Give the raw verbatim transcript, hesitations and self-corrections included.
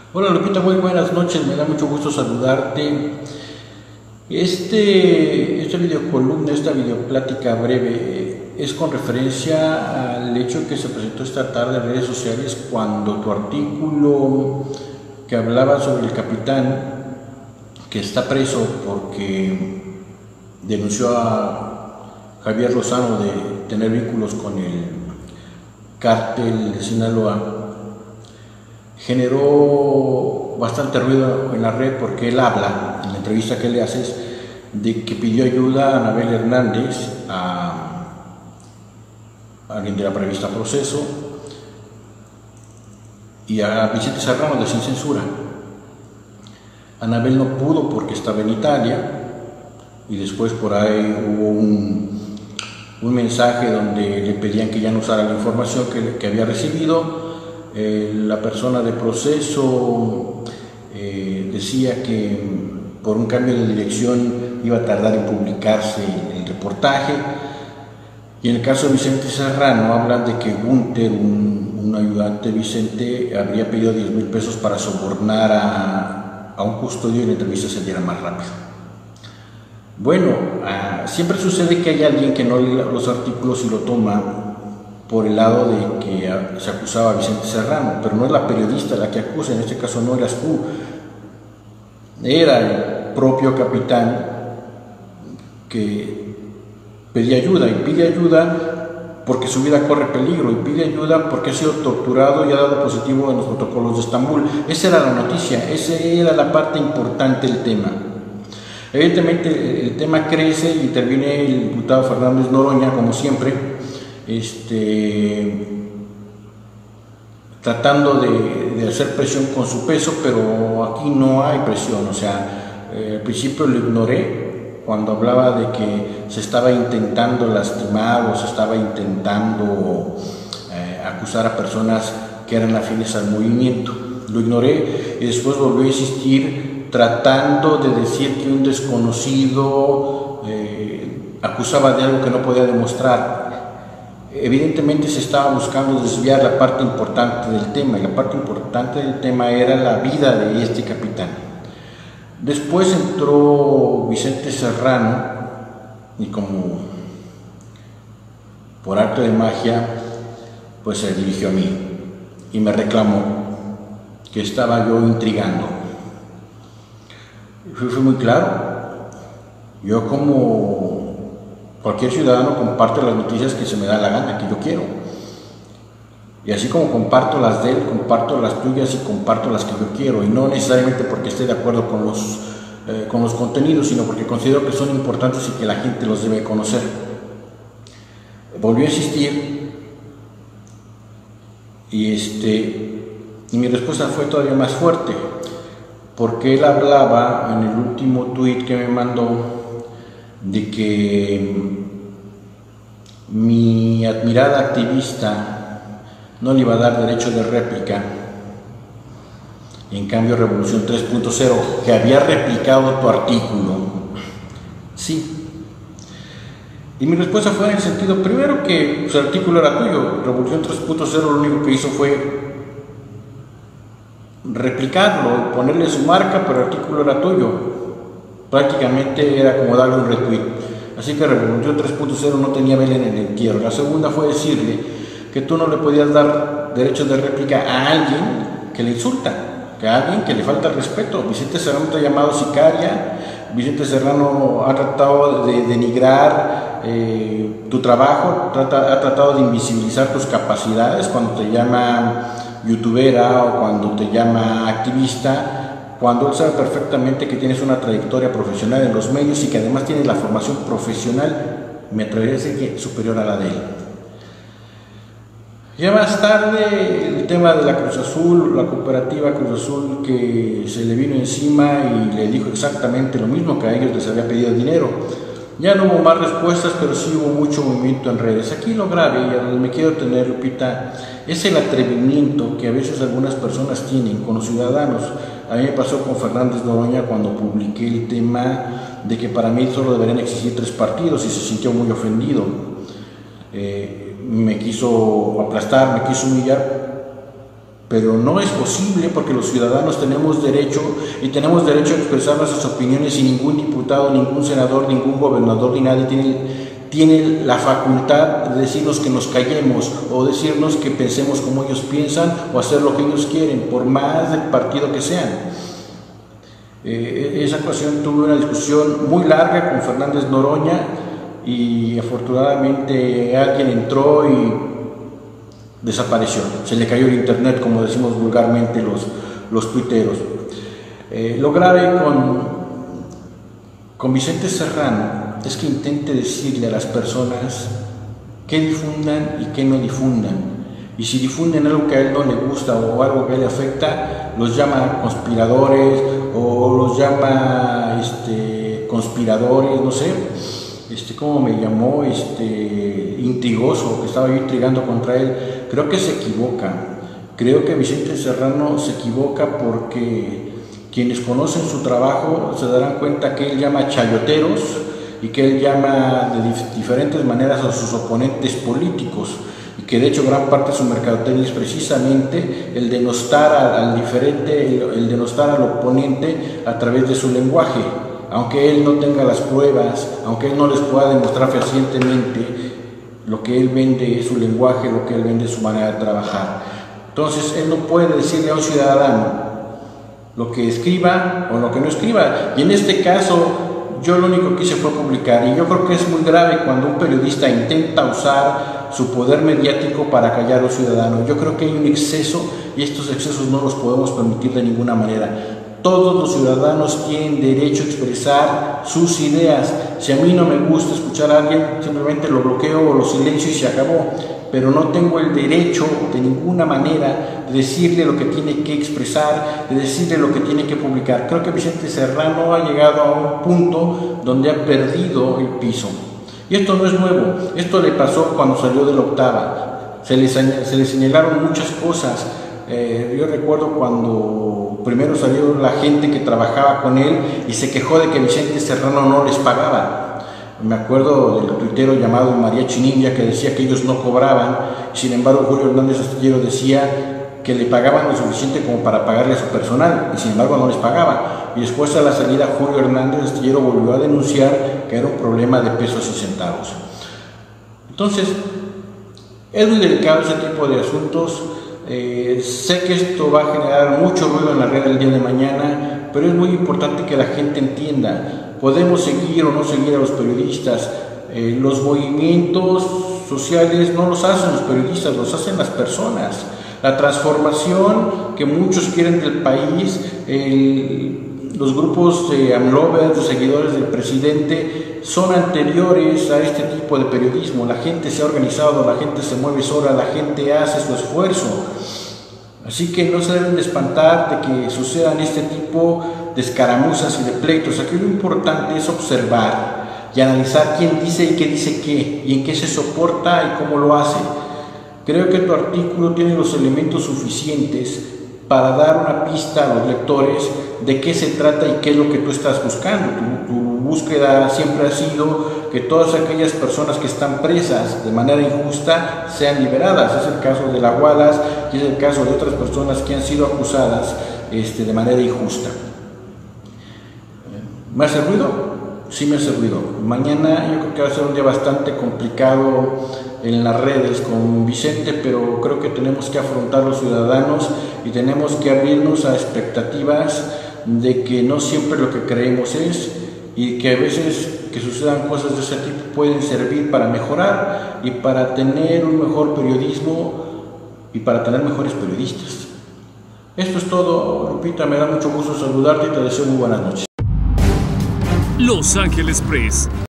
Hola Lupita, muy buenas noches, me da mucho gusto saludarte. Este, esta videocolumna, esta videoplática breve eh, es con referencia al hecho que se presentó esta tarde en redes sociales cuando tu artículo que hablaba sobre el capitán que está preso porque denunció a Javier Lozano de tener vínculos con el cártel de Sinaloa, generó bastante ruido en la red porque él habla, en la entrevista que le haces, de que pidió ayuda a Anabel Hernández, a, a alguien de la revista Proceso, y a Vicente Serrano de Sin Censura. Anabel no pudo porque estaba en Italia, y después por ahí hubo un, un mensaje donde le pedían que ya no usara la información que, que había recibido. Eh, la persona de Proceso eh, decía que por un cambio de dirección iba a tardar en publicarse el reportaje, y en el caso de Vicente Serrano hablan de que Gunter, un, un ayudante de Vicente, habría pedido diez mil pesos para sobornar a, a un custodio y la entrevista se diera más rápido. Bueno, uh, siempre sucede que hay alguien que no lee los artículos y lo toma por el lado de que se acusaba a Vicente Serrano, pero no es la periodista la que acusa, en este caso no eras tú, era el propio capitán que pedía ayuda, y pide ayuda porque su vida corre peligro, y pide ayuda porque ha sido torturado y ha dado positivo en los protocolos de Estambul. Esa era la noticia, esa era la parte importante del tema. Evidentemente el tema crece y interviene el diputado Fernández Noroña, como siempre, Este, tratando de, de hacer presión con su peso, pero aquí no hay presión. O sea, eh, al principio lo ignoré cuando hablaba de que se estaba intentando lastimar o se estaba intentando eh, acusar a personas que eran afines al movimiento. Lo ignoré y después volvió a insistir tratando de decir que un desconocido eh, acusaba de algo que no podía demostrar. Evidentemente se estaba buscando desviar la parte importante del tema, y la parte importante del tema era la vida de este capitán. Después entró Vicente Serrano y, como por arte de magia, pues se dirigió a mí y me reclamó que estaba yo intrigando. Fui, fui muy claro. Yo, como cualquier ciudadano, comparto las noticias que se me da la gana, que yo quiero. Y así como comparto las de él, comparto las tuyas y comparto las que yo quiero. Y no necesariamente porque esté de acuerdo con los, eh, con los contenidos, sino porque considero que son importantes y que la gente los debe conocer. Volvió a insistir y, este, y mi respuesta fue todavía más fuerte, porque él hablaba en el último tuit que me mandó de que mi admirada activista no le iba a dar derecho de réplica, y en cambio Revolución tres punto cero, que había replicado tu artículo, sí. Y mi respuesta fue en el sentido, primero, que su artículo era tuyo. Revolución tres punto cero lo único que hizo fue replicarlo, ponerle su marca, pero el artículo era tuyo. Prácticamente era como darle un retweet. Así que Revolución tres punto cero no tenía vela en el entierro. La segunda fue decirle que tú no le podías dar derecho de réplica a alguien que le insulta, que a alguien que le falta el respeto. Vicente Serrano te ha llamado sicaria, Vicente Serrano ha tratado de denigrar eh, tu trabajo, trata, ha tratado de invisibilizar tus capacidades cuando te llama youtubera o cuando te llama activista, cuando él sabe perfectamente que tienes una trayectoria profesional en los medios y que además tienes la formación profesional, me atrevería a decir que superior a la de él. Ya más tarde, el tema de la Cruz Azul, la cooperativa Cruz Azul, que se le vino encima y le dijo exactamente lo mismo, que a ellos les había pedido dinero. Ya no hubo más respuestas, pero sí hubo mucho movimiento en redes. Aquí lo grave, y a donde me quiero tener, Lupita, es el atrevimiento que a veces algunas personas tienen con los ciudadanos. A mí me pasó con Fernández Noroña cuando publiqué el tema de que para mí solo deberían existir tres partidos, y se sintió muy ofendido. Eh, me quiso aplastar, me quiso humillar, pero no es posible porque los ciudadanos tenemos derecho y tenemos derecho a expresar nuestras opiniones y ningún diputado, ningún senador, ningún gobernador ni nadie tiene, tiene la facultad de decirnos que nos callemos o decirnos que pensemos como ellos piensan o hacer lo que ellos quieren, por más del partido que sean. Eh, esa ocasión tuve una discusión muy larga con Fernández Noroña y afortunadamente alguien entró y desapareció, se le cayó el internet, como decimos vulgarmente los, los tuiteros. Eh, lo grave con, con Vicente Serrano es que intente decirle a las personas qué difundan y qué no difundan, y si difunden algo que a él no le gusta o algo que a él le afecta, los llama conspiradores o los llama este, conspiradores, no sé, este, ¿cómo me llamó? Este, intrigoso, que estaba yo intrigando contra él. Creo que se equivoca, creo que Vicente Serrano se equivoca porque quienes conocen su trabajo se darán cuenta que él llama chayoteros y que él llama de dif diferentes maneras a sus oponentes políticos, y que de hecho gran parte de su mercadotecnia es precisamente el denostar al, al diferente, el, el denostar al oponente a través de su lenguaje, aunque él no tenga las pruebas, aunque él no les pueda demostrar fehacientemente. Lo que él vende es su lenguaje, lo que él vende es su manera de trabajar. Entonces, él no puede decirle a un ciudadano lo que escriba o lo que no escriba. Y en este caso, yo lo único que hice fue publicar. Y yo creo que es muy grave cuando un periodista intenta usar su poder mediático para callar a un ciudadano. Yo creo que hay un exceso y estos excesos no los podemos permitir de ninguna manera. Todos los ciudadanos tienen derecho a expresar sus ideas. Si a mí no me gusta escuchar a alguien, simplemente lo bloqueo o lo silencio y se acabó. Pero no tengo el derecho de ninguna manera de decirle lo que tiene que expresar, de decirle lo que tiene que publicar. Creo que Vicente Serrano ha llegado a un punto donde ha perdido el piso. Y esto no es nuevo, esto le pasó cuando salió de la octava. Se le, se le señalaron muchas cosas. Eh, yo recuerdo cuando primero salió la gente que trabajaba con él y se quejó de que Vicente Serrano no les pagaba. Me acuerdo del tuitero llamado Mariachi Ninja que decía que ellos no cobraban, sin embargo Julio Hernández Astillero decía que le pagaban lo suficiente como para pagarle a su personal, y sin embargo no les pagaba. Y después, a la salida, Julio Hernández Astillero volvió a denunciar que era un problema de pesos y centavos. Entonces, es muy delicado ese tipo de asuntos. Eh, sé que esto va a generar mucho ruido en la red el día de mañana, pero es muy importante que la gente entienda. Podemos seguir o no seguir a los periodistas. Eh, los movimientos sociales no los hacen los periodistas, los hacen las personas. La transformación que muchos quieren del país, el, los grupos de AMLovers, de seguidores del presidente, son anteriores a este tipo de periodismo. La gente se ha organizado, la gente se mueve sola, la gente hace su esfuerzo. Así que no se deben de espantar de que sucedan este tipo de escaramuzas y de pleitos. Aquí lo importante es observar y analizar quién dice y qué dice qué, y en qué se soporta y cómo lo hace. Creo que tu artículo tiene los elementos suficientes para dar una pista a los lectores de qué se trata y qué es lo que tú estás buscando. Tu, tu búsqueda siempre ha sido que todas aquellas personas que están presas de manera injusta sean liberadas. Es el caso de la Wallace y es el caso de otras personas que han sido acusadas este, de manera injusta. ¿Me hace ruido? Sí me hace ruido. Mañana yo creo que va a ser un día bastante complicado en las redes con Vicente, pero creo que tenemos que afrontar los ciudadanos y tenemos que abrirnos a expectativas de que no siempre lo que creemos es, y que a veces que sucedan cosas de ese tipo pueden servir para mejorar y para tener un mejor periodismo y para tener mejores periodistas. Esto es todo, Lupita, me da mucho gusto saludarte y te deseo muy buenas noches. Los Ángeles Press.